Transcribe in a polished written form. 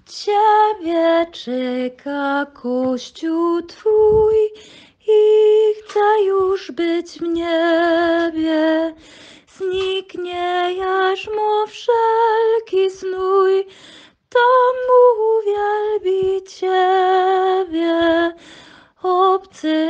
Ciebie czeka Kościół Twój i chce już być w niebie. Zniknie jarzmo wszelki znój, to mu wielbi Ciebie. Obcy